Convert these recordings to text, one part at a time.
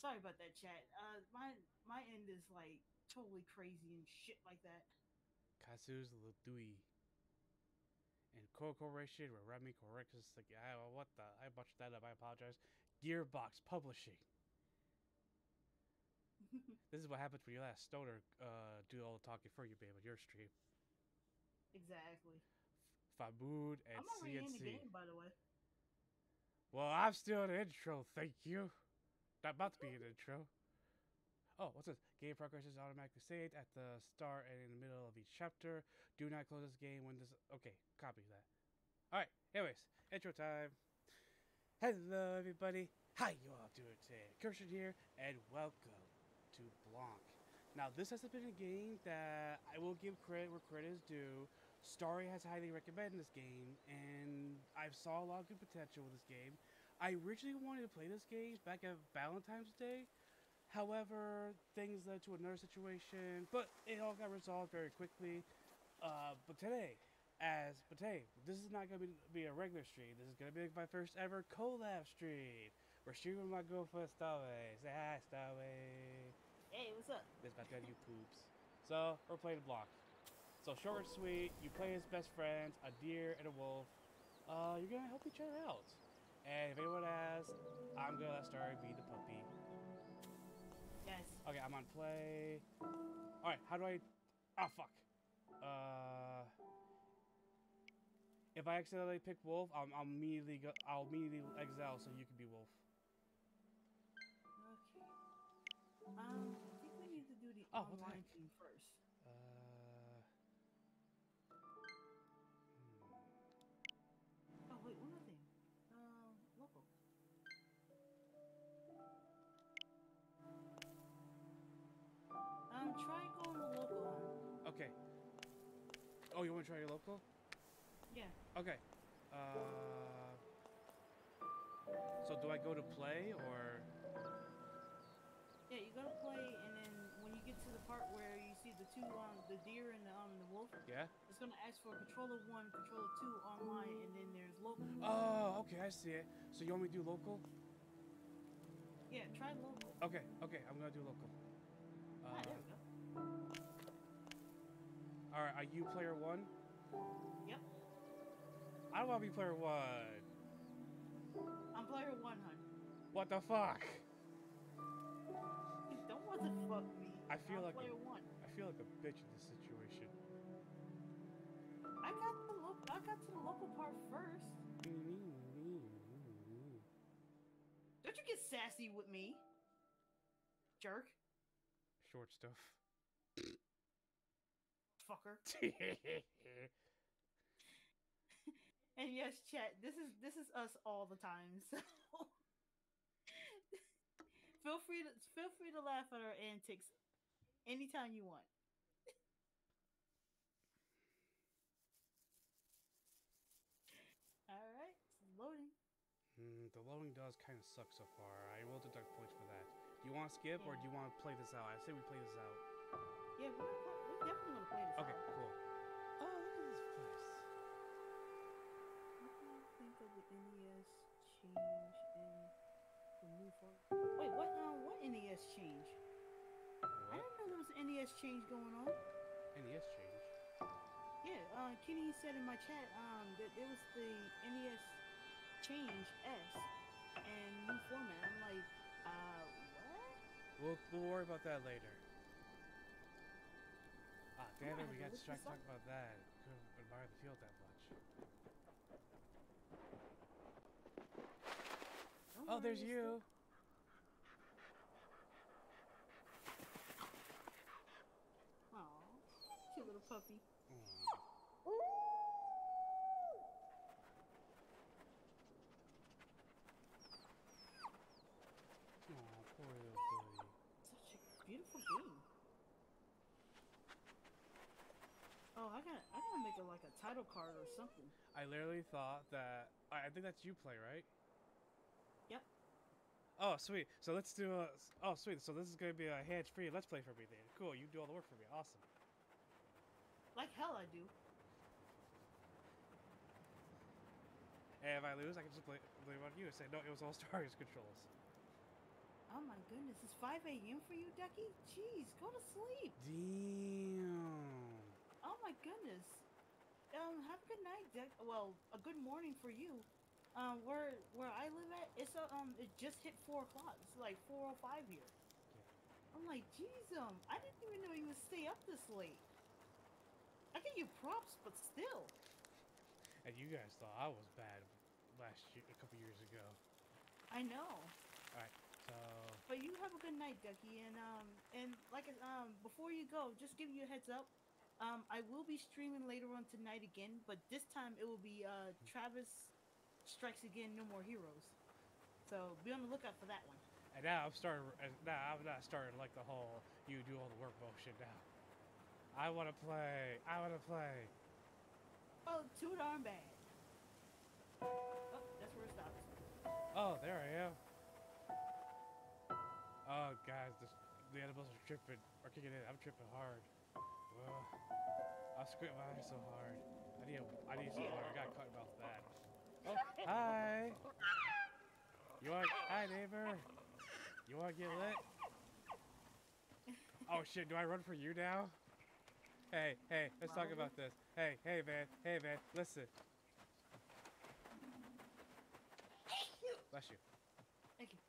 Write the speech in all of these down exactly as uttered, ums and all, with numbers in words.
Sorry about that, chat. Uh, my my end is like totally crazy and shit like that. Kazu's Ludui. And co-corporation with Remy corrections like ah, well, what the I butchered that up, I apologize. Gearbox Publishing. This is what happens when you let a stoner uh, do all the talking for you, babe, on your stream. Exactly. Famood and I'm already in the C N C. game, by the way. Well, I'm still in the intro, thank you. Not about to be an intro. Oh, what's this? Game progress is automatically saved at the start and in the middle of each chapter. Do not close this game when this. Okay, copy that. Alright, anyways, intro time. Hello, everybody. How you all doing today? Kirshen here, and welcome to Blanc. Now, this has been a game that I will give credit where credit is due. Starry has highly recommended this game, and I saw a lot of good potential with this game. I originally wanted to play this game back at Valentine's Day. However, things led to another situation, but it all got resolved very quickly. Uh, but today, as but hey, this is not gonna be, be a regular stream. This is gonna be my first ever collab stream. We're streaming my girlfriend Starway. Say hi, Starway. Hey, what's up? This about to you poops. So we're playing Block. So short and sweet. You play as best friends, a deer and a wolf. Uh, you're gonna help each other out. And if anyone asks, I'm gonna let Starry be the puppy. Yes. Okay, I'm on play. All right, how do I? Oh fuck. Uh. If I accidentally pick Wolf, I'll, I'll immediately go. I'll immediately exile, so you can be Wolf. Okay. Um, I think we need to do the Oh, what the online heck? thing first. Uh. Hmm. Oh wait, one more thing. Um, local. Um, try going to local one. Okay. Oh, you want to try your local? Yeah. Okay. Uh. So do I go to play or? Yeah, you gotta play, and then when you get to the part where you see the two, um, the deer and the um the wolf, Yeah. it's gonna ask for controller one, controller two online, and then there's local. Oh, okay, I see it. So you want me to do local? Yeah, try local. Okay, okay, I'm gonna do local. Ah, Uh. there we go. All right, are you player one? Yep, I don't want to be player one. I'm player one, hun. What the fuck? Don't want to fuck me. I feel I'm like a, player one. I feel like a bitch in this situation. I got the look. I got to the local part first. Don't you get sassy with me, jerk, Short stuff. fucker. And yes, chat. This is this is us all the time. So feel free to feel free to laugh at our antics anytime you want. All right, it's loading. Mm, the loading does kind of suck so far. I will deduct points for that. Do you want to skip Yeah, or do you want to play this out? I say we play this out. yeah, we're, we're definitely gonna play this Okay, out. cool. Oh, look at this place. What do you think of the N E S change in the new form? Wait, what? Um, what N E S change? I What? didn't know there was an N E S change going on. N E S change. Yeah, uh, Kenny said in my chat um that there was the N E S change S and new format. I'm like, uh, what? We'll, we'll worry about that later. Ah, I'm damn gonna it, have we to got look this distracted up. talking about that. Couldn't admire the field that much. Don't Oh, worry, there's it's still. you. Aw, cute little puppy. Aw. Aw, poor little buddy. Such a beautiful game. Oh, I got I gotta make it like a title card or something. I literally thought that. I I think that's you play, right? Yep. Oh, sweet. So let's do a. Oh, sweet. So this is going to be a hands free let's play for me then. Cool. You do all the work for me. Awesome. Like hell I do. And if I lose, I can just blame, blame on you and say, no, it was all Starry's controls. Oh my goodness, it's five a m for you, Ducky? Jeez, go to sleep. Damn. Oh my goodness. Um, have a good night, Duck. Well, a good morning for you. Um, where where I live at, it's uh, um, it just hit four o'clock. It's like four o five here. I'm like, geez, um, I didn't even know you would stay up this late. I give you props, but still. And you guys thought I was bad last year, a couple years ago. I know. All right, so. But you have a good night, Ducky, and um, and like um, before you go, just give you a heads up. Um, I will be streaming later on tonight again, but this time it will be uh Travis Strikes Again, No More Heroes. So be on the lookout for that one. And now I'm starting. Now I'm not starting like the whole you do all the work motion now. I want to play. I want to play. Oh, too darn bad. Oh, that's where it stops. Oh, there I am. Oh, guys, this, the animals are tripping. Are kicking in. I'm tripping hard. Whoa. I squint my eyes so hard. I need. A, I need some water. I got caught mouth bad. Oh, hi. You want? Hi, neighbor. You want to get lit? Oh shit! Do I run for you now? Hey, hey, let's talk about this. Hey, hey, man, hey, man, listen. Bless you. Thank you.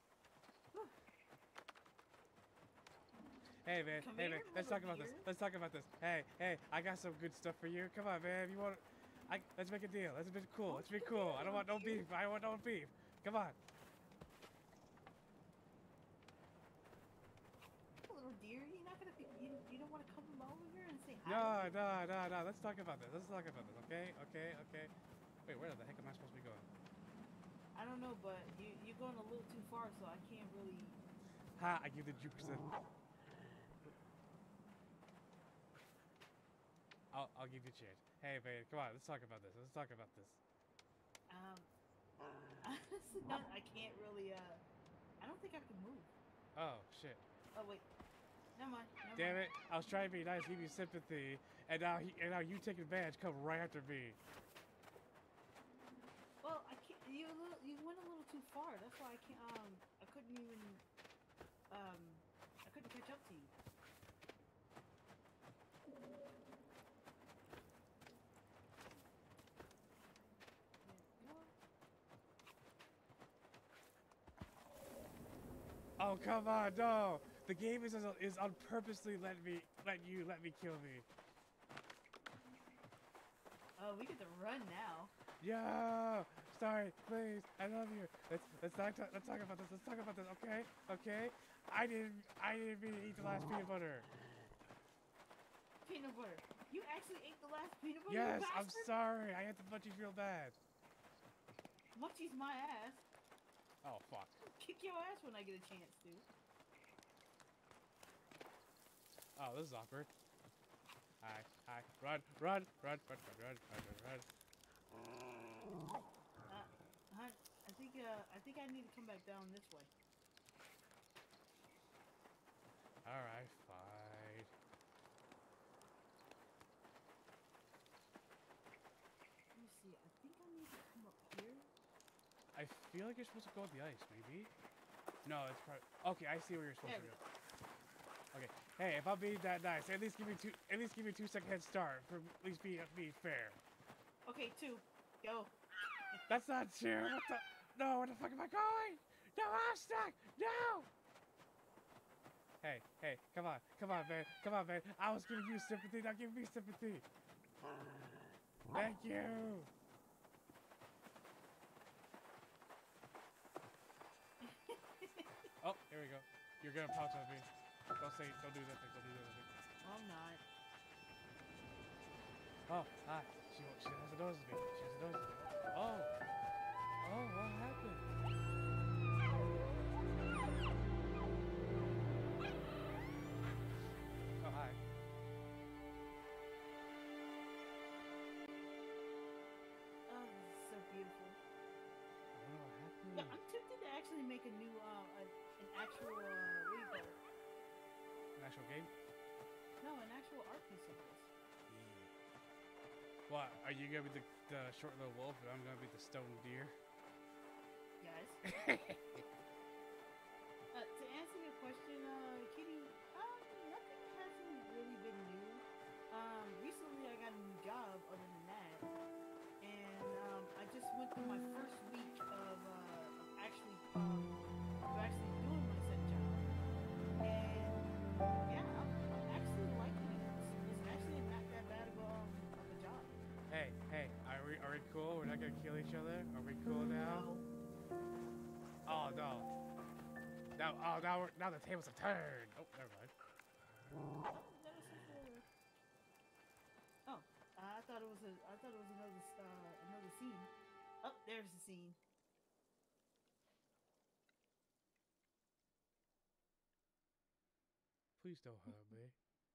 Hey, man, Come hey, here, man, let's talk little about this. deer. Let's talk about this. Hey, hey, I got some good stuff for you. Come on, man. You want? I let's make a deal. Let's be cool. Let's be cool. I don't want no beef. I want no beef. Come on. Little deer, you're not gonna be, you, you don't want to come over here and say hi? No, no, no, no. Let's talk about this. Let's talk about this. Okay, okay, okay. Wait, where the heck am I supposed to be going? I don't know, but you, you're going a little too far, so I can't really... Ha! I give the jukes in. I'll, I'll give you a chance. Hey, man, come on. Let's talk about this. Let's talk about this. Um, honestly, no, I can't really, uh... I don't think I can move. Oh, shit. Oh, wait. Never mind. Never Damn mind. it! I was trying to be nice, give you sympathy, and now he, and now you take advantage, come right after me. Well, I can't... You, a little, you went a little too far. That's why I can't, um... I couldn't even... Um... I couldn't catch up to you. Oh come on, no! The game is is on purposely let me let you let me kill me. Oh, we get to run now. Yo, sorry, please, I love you. Let's let's not talk, let's talk about this. Let's talk about this, okay? Okay? I didn't I didn't mean to eat the last peanut butter. Peanut butter. You actually ate the last peanut butter? Yes, you I'm bastard? sorry. I had to punch you real bad. Munchie's my ass. Oh fuck. Kick your ass when I get a chance, dude. Oh, this is awkward. Hi, hi, run, run, run, run, run, run, run, run, run. Uh, hun, I think uh, I think I need to come back down this way. All right, fine. Let me see. I think I need to come up here. I feel like you're supposed to go on the ice, maybe? No, it's probably... Okay, I see where you're supposed There to go. Okay, hey, if I'm being that nice, at least give me two, at least give me two second head start for at least being, being fair. Okay, two. Go. That's not true. What the... No, where the fuck am I going? No, I'm stuck. No! Hey, hey, come on, come on, man. Come on, man. I was giving you sympathy, now give me sympathy. Thank you. Oh, here we go. You're gonna pounce on me. Don't say, don't do that thing, don't do that thing. I'm not. Oh, hi. She, she has a nose of me. She has a nose of me. Oh. Oh, what happened? Oh, hi. Oh, this is so beautiful. I wonder what happened. Yeah, I'm tempted to actually make a new, uh, a, an actual, uh, what do you call it? An actual game? No, an actual art piece of this. What? Are you gonna be the, the short little wolf and I'm gonna be the stone deer? Guys. uh, to answer Um, recently I got a new job. Other than that, and um, I just went through my first week of uh, of actually um, of actually doing my set job, and yeah, I'm, I'm actually liking it. It's, it's actually not that bad of a um, of a job. Hey, hey, are we are we cool? We're not gonna kill each other? Are we cool now? No. Oh no. Now oh now we're now the tables have turned. Oh, never mind. Oh, that was such a. Oh, I thought it was a. I thought it was another uh, another scene. Oh, there's the scene. Please don't hurt me.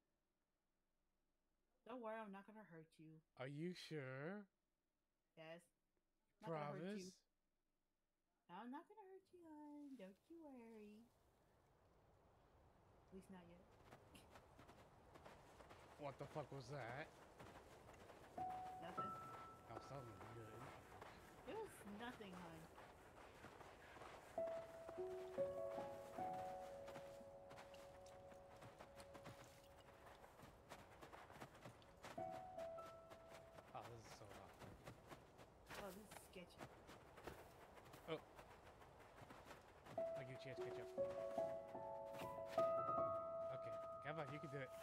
Don't worry, I'm not gonna hurt you. Are you sure? Yes, not gonna hurt Promise? you. I'm not gonna hurt you, hon. Don't you worry. At least not yet. What the fuck was that? Nothing. Oh, something good. It was nothing, hon. Oh, this is so awkward. Oh, this is sketchy. Oh. I'll give you a chance to catch up. Okay, come on, you can do it.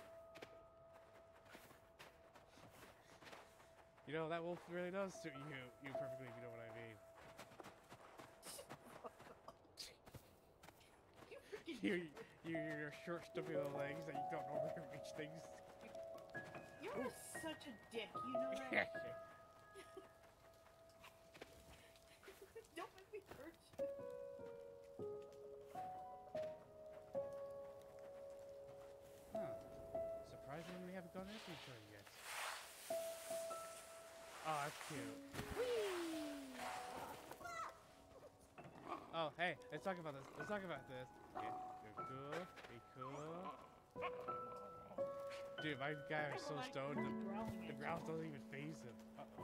You know, that wolf really does suit you, you perfectly, if you know what I mean. You, you, your short, stubby little legs that you don't normally reach things. You're Ooh. Such a dick, you know that? Don't make me hurt you. Huh. Surprisingly, we haven't gone into each other yet. Oh, that's cute. Whee! Oh, hey, let's talk about this. Let's talk about this. Okay, you're cool. Be cool. Dude, my guy is so stoned. The, the ground doesn't even phase him. Uh-oh.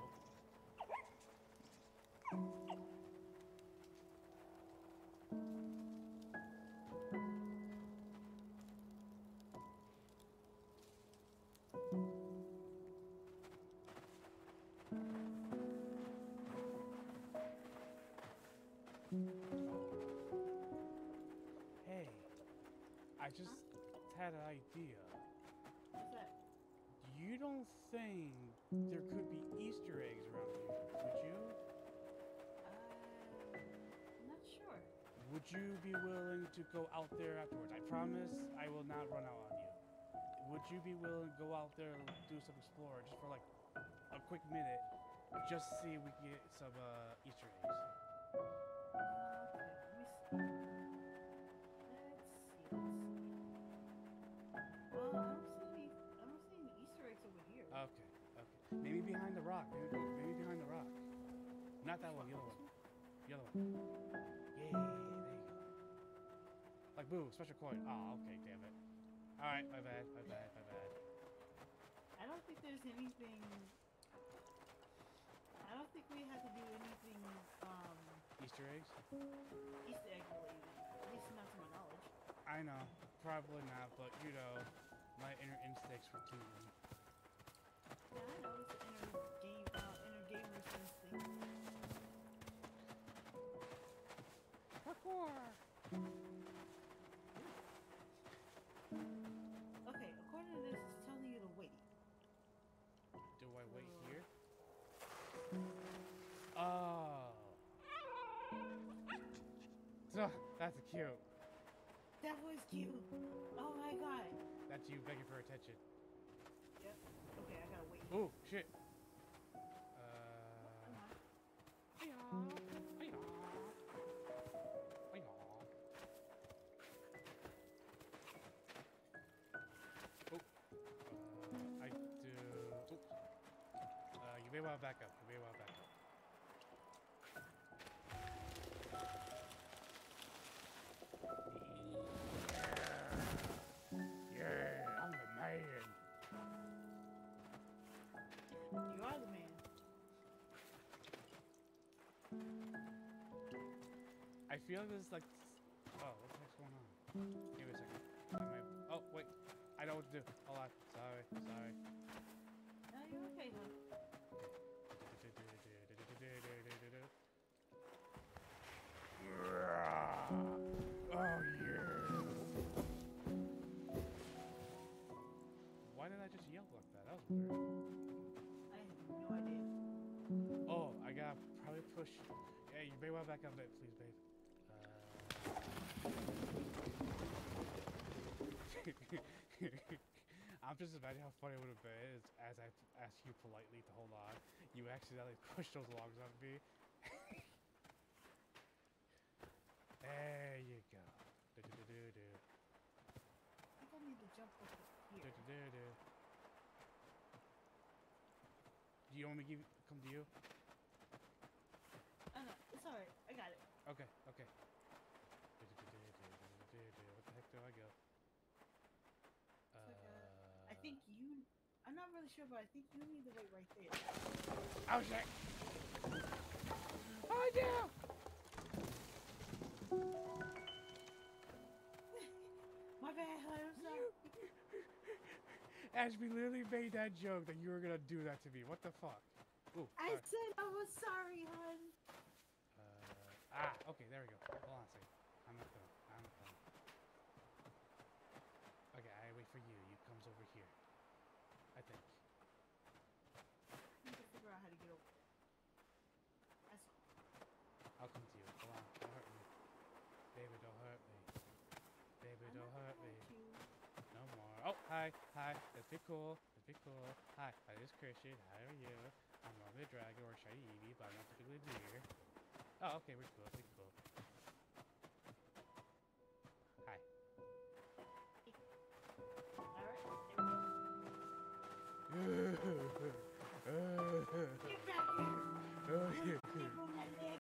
Hey, I just had an idea. What's that? You don't think there could be Easter eggs around here, would you? Uh, I'm not sure. Would you be willing to go out there afterwards? I promise I will not run out on you. Would you be willing to go out there and do some exploring just for like a quick minute, just to see if we can get some uh, Easter eggs? Uh, okay, let me see. Let's see. Let's see. Well, I don't see any. I don't see any Easter eggs over here. Okay, okay. Maybe behind the rock. Maybe, maybe behind the rock. Not that one. The other one. The other one. Yeah, there you go. Like, boo, special coin. Oh, okay, damn it. All right, my bad, my bad, my bad. I don't think there's anything. I don't think we have to do anything. Um, Easter eggs? Easter egg related. At least not to my knowledge. I know, probably not, but you know, my inner instincts were tingling. Yeah, I know it's an inner game, uh, inner gamer's instinct. Parkour! Okay, according to this, it's telling you to wait. Do I wait here? Oh. So, that's cute. That was cute. Oh my god. That's you begging for attention. Yep. Okay, I gotta wait. Oh, shit. Uh. Come on. Hiya. Hiya. Hiya. Oh. Uh, I do. Oh. Uh, you may want to back up. You may want to back up. Yeah, I'm the man. You are the man. I feel this like. Oh, what the heck's going on? Give me a second. I might, oh wait, I I know what to do. Hold on. Sorry. Sorry. No, you're okay, hon. Oh yeah. Why did I just yell like that? That was weird. I have no idea. Oh, I gotta probably push. Yeah, you may want to back up a bit, please, babe. Uh... I'm just imagining how funny it would have been as I asked you politely to hold on. You accidentally pushed those logs on me. There you go. Do do do do do. I think I need to jump over Do here. do do do. Do you want me to give, come to you? Oh no, it's alright. I got it. Okay, okay. Do do do do do do do. What the heck do I go? It's like a, Uh. I think you. I'm not really sure, but I think you need to wait right there. Oh shit! Oh no! My bad, hon. I'm sorry. Ash, we literally made that joke that you were gonna do that to me. What the fuck? Ooh. I Sorry. said I was sorry, hon. Uh, ah, okay, there we go. Hold on a second. I'm not done. I'm not done. Okay, I wait for you. You comes over here. I think. I need to figure out how to get over there. That's all. I'll come to you. Hold on. Don't hurt me. Baby, don't hurt me. Baby, I'm don't not hurt gonna me. hurt you. No more. Oh, hi. Hi. Let's be cool. Let's be cool. Hi. My name is Christian. How are you? I'm normally a dragon or a shiny Eevee, but I'm not particularly deer. Oh, okay. We're cool. We're